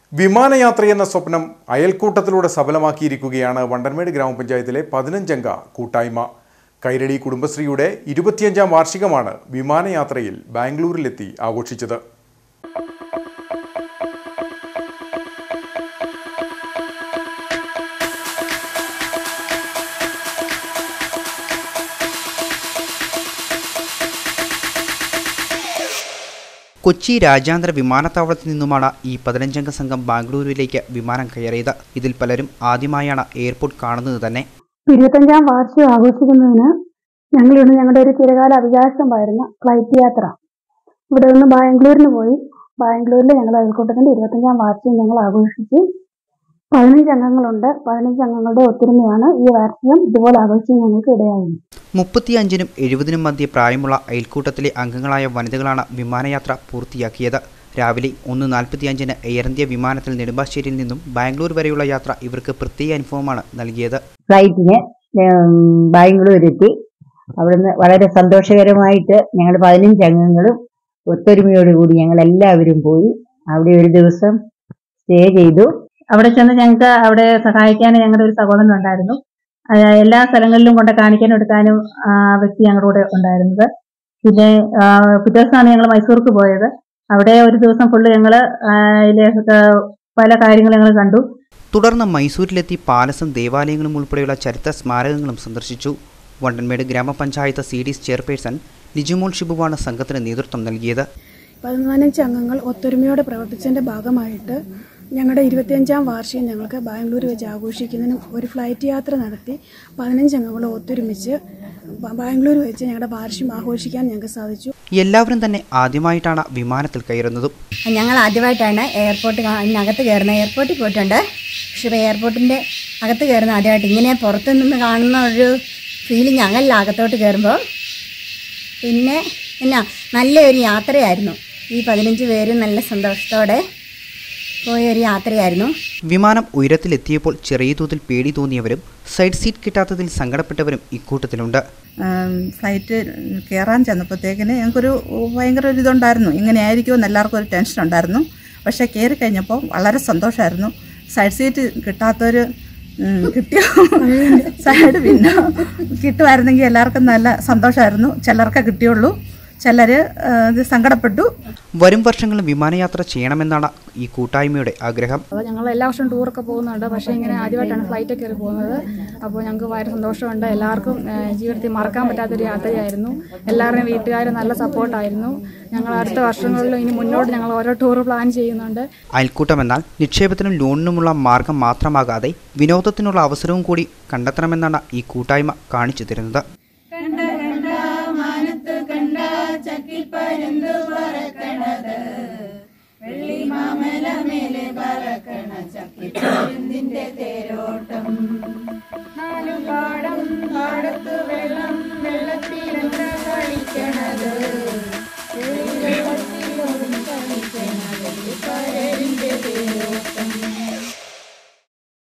വിമാനയാത്രയെന്ന സ്വപ്നം അയൽക്കൂട്ടത്തിലൂടെ സഫലമാക്കിയിരിക്കുകയാണ് വണ്ടൻമേട് ഗ്രാമപഞ്ചായത്തിലെ 15-അംഗ കൂട്ടായ്മ. കൈരളി കുടുംബശ്രീയുടെ 25-ാം വാർഷികമാണ് വിമാനയാത്രയിൽ ബാംഗ്ലൂരിലെത്തി ആഘോഷിച്ചത്. കൊച്ചി രാജ്യാന്തര വിമാനത്താവളത്തിൽ നിന്നുമാണ് ഈ 15-അംഗ സംഘം ബാംഗ്ലൂരിലേക്ക് വിമാനം കയറിയത്. ഇതിൽ പലരും ആദ്യമായാണ് എയർപോർട്ട് കാണുന്നത് തന്നെ. 25-ാം വാർഷികം ആഘോഷിക്കുന്നതിന് ഞങ്ങളുടെ ഒരു ചിരകാല അഭിലാഷമായിരുന്ന ഫ്ലൈറ്റ് യാത്ര. ഇവിടെ നിന്ന് ബാംഗ്ലൂരിന് പോയി. ബാംഗ്ലൂരിൽ ഞങ്ങളുടെ അയൽക്കൂട്ടത്തിന്റെ 25-ാം വാർഷികം ഞങ്ങൾ ആഘോഷിച്ചു. 15 അംഗങ്ങളുണ്ട്. 15 അംഗങ്ങളുടെ ഒത്തൊരുമയാണ് ഈ വാർഷികം ഇതുപോലെ ആഘോഷിക്കാൻ ഞങ്ങൾക്ക് ഇടയായത്. 35-നും 70-നും മധ്യ പ്രായമുള്ള അയൽക്കൂട്ടത്തിലെ അംഗങ്ങളായ വനിതകളാണ് വിമാനയാത്ര പൂർത്തിയാക്കിയത്. രാവിലെ 1:45-ന് എയർ ഇന്ത്യ വിമാനത്തിൽ നെടുമ്പാശ്ശേരിയിൽ നിന്നും ബാംഗ്ലൂർ വരെയുള്ള യാത്ര ഇവർക്ക് പ്രത്യേക അനുഭവമാണ് നൽകിയത്. ഫ്ലൈറ്റിന് ബാംഗ്ലൂരെത്തി. അവിടുന്ന് വളരെ സന്തോഷകരമായിട്ട് ഞങ്ങൾ 15 അംഗങ്ങളും ഒത്തൊരുമയോടുകൂടി ഞങ്ങൾ എല്ലാവരും പോയി. അവിടെ ഒരു ദിവസം സ്റ്റേ ചെയ്തു. അവിടെ ചെന്ന് ഞങ്ങൾക്ക് അവിടെ സഹായിക്കാൻ ഞങ്ങളുടെ ഒരു സഹോദരൻ ഉണ്ടായിരുന്നു. എല്ലാ സ്ഥലങ്ങളിലും കൊണ്ട് കാണിക്കാനും എടുക്കാനും വ്യക്തി ഞങ്ങളുടെ കൂടെ ഉണ്ടായിരുന്നത്. പിന്നെ പിറ്റേ ദിവസമാണ് ഞങ്ങൾ മൈസൂർക്ക് പോയത്. അവിടെ ഒരു ദിവസം ഫുള്ള് ഞങ്ങൾ പല കാര്യങ്ങളും ഞങ്ങൾ കണ്ടു. തുടർന്ന് മൈസൂരിലെത്തി പാലസും ദേവാലയങ്ങളും ഉൾപ്പെടെയുള്ള ചരിത്ര സ്മാരകങ്ങളും സന്ദർശിച്ചു. വണ്ടൻമേട് ഗ്രാമപഞ്ചായത്ത് CDS ചെയർപേഴ്സൺ ലിജുമോൾ ഷിബുവാണ് സംഘത്തിന് നേതൃത്വം നൽകിയത്. 15 അംഗങ്ങൾ ഒത്തൊരുമയോടെ പ്രവർത്തിച്ചതിന്റെ ഭാഗമായിട്ട് ഞങ്ങളുടെ 25-ാം വാർഷികം ഞങ്ങൾക്ക് ബാംഗ്ലൂർ വെച്ച് ആഘോഷിക്കുന്നതിനും ഒരു ഫ്ലൈറ്റ് യാത്ര നടത്തി 15 അംഗങ്ങൾ ഒത്തൊരുമിച്ച് ബാംഗ്ലൂർ വെച്ച് ഞങ്ങളുടെ വാർഷികം ആഘോഷിക്കാൻ ഞങ്ങൾക്ക് സാധിച്ചു. എല്ലാവരും തന്നെ ആദ്യമായിട്ടാണ് വിമാനത്തിൽ കയറുന്നതും. ഞങ്ങൾ ആദ്യമായിട്ടാണ് എയർപോർട്ടിനകത്ത് കയറുന്നത്. എയർപോർട്ടിൽ പോയിട്ടുണ്ട്. പക്ഷേ എയർപോർട്ടിന്റെ അകത്ത് കയറുന്ന ആദ്യമായിട്ട് ഇങ്ങനെ പുറത്തു നിന്ന് കാണുന്ന ഒരു ഫീലിംഗ് അങ്ങല്ല അകത്തോട്ട് കയറുമ്പോൾ. പിന്നെ നല്ലൊരു യാത്രയായിരുന്നു. ഈ 15 പേരും നല്ല സന്തോഷത്തോടെ പോയൊരു യാത്രയായിരുന്നു. വിമാനം ഉയരത്തിലെത്തിയപ്പോൾ ചെറിയ തോതിൽ പേടി തോന്നിയവരും സൈഡ് സീറ്റ് കിട്ടാത്തതിൽ സങ്കടപ്പെട്ടവരും ഇക്കൂട്ടത്തിലുണ്ട്. ഫ്ലൈറ്റ് കയറാൻ ചെന്നപ്പോഴത്തേക്കിന് ഞങ്ങൾക്കൊരു ഭയങ്കര ഒരു ഇതുണ്ടായിരുന്നു. ഇങ്ങനെ ആയിരിക്കുമെന്ന് എല്ലാവർക്കും ഒരു ടെൻഷൻ ഉണ്ടായിരുന്നു. പക്ഷേ കയറി കഴിഞ്ഞപ്പോൾ വളരെ സന്തോഷമായിരുന്നു. സൈഡ് സീറ്റ് കിട്ടാത്തൊരു കിട്ടിയ സൈഡ് പിന്നെ കിട്ടുമായിരുന്നെങ്കിൽ എല്ലാവർക്കും നല്ല സന്തോഷമായിരുന്നു. ചിലർക്കേ കിട്ടിയുള്ളൂ, ചിലർ സങ്കടപ്പെട്ടു. വരും വർഷങ്ങളിൽ വിമാനയാത്ര ചെയ്യണമെന്നാണ് ഈ കൂട്ടായ്മയുടെ ആഗ്രഹം. ഞങ്ങൾ എല്ലാ വർഷവും ടൂറൊക്കെ പോകുന്നുണ്ട്. പക്ഷേ ഇങ്ങനെ ആദ്യമായിട്ടാണ് ഫ്ലൈറ്റ് കയറി പോകുന്നത്. അപ്പോൾ ഞങ്ങൾക്ക് വളരെ സന്തോഷമുണ്ട്. എല്ലാവർക്കും ജീവിതത്തിൽ മറക്കാൻ പറ്റാത്തൊരു യാത്രയായിരുന്നു. എല്ലാവരുടെയും വീട്ടുകാരും നല്ല സപ്പോർട്ടായിരുന്നു. ഞങ്ങൾ അടുത്ത വർഷങ്ങളിലും ഇനി മുന്നോട്ട് ഞങ്ങൾ ഓരോ ടൂർ പ്ലാൻ ചെയ്യുന്നുണ്ട്. അയൽക്കൂട്ടം എന്നാൽ നിക്ഷേപത്തിനും ലോണിനുമുള്ള മാർഗം മാത്രമാകാതെ വിനോദത്തിനുള്ള അവസരവും കൂടി കണ്ടെത്തണമെന്നാണ് ഈ കൂട്ടായ്മ കാണിച്ചു തരുന്നത്. ചക്കിൽ പരുന്തു പറക്കണത് വെള്ളി മാമല മേലെ പറക്കണ ചക്കിൽ